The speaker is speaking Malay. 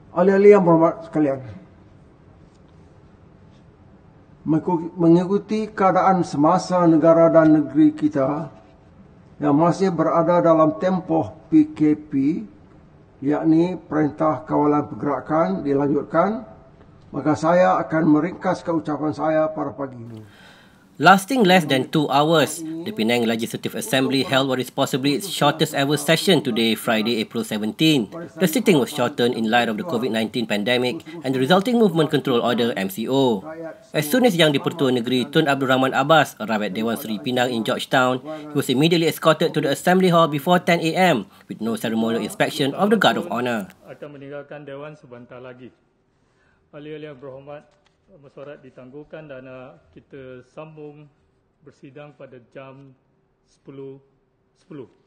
Ahli-ahli yang berhormat sekalian, mengikuti keadaan semasa negara dan negeri kita yang masih berada dalam tempoh PKP, yakni Perintah Kawalan Pergerakan dilanjutkan, maka saya akan meringkaskan ucapan saya pada pagi ini. Lasting less than 2 hours, the Penang Legislative Assembly held what is possibly its shortest ever session today, Friday, April 17. The sitting was shortened in light of the COVID-19 pandemic and the resulting Movement Control Order (MCO). As soon as Yang di-Pertua Negeri Tun Abdul Rahman Abbas arrived at Dewan Seri Penang in Georgetown, he was immediately escorted to the Assembly Hall before 10 a.m. with no ceremonial inspection of the Guard of Honour. Akan meninggalkan Dewan sebentar lagi. Ahli-ahli yang berhormat, mesyuarat ditangguhkan dan kita sambung bersidang pada jam 10.10.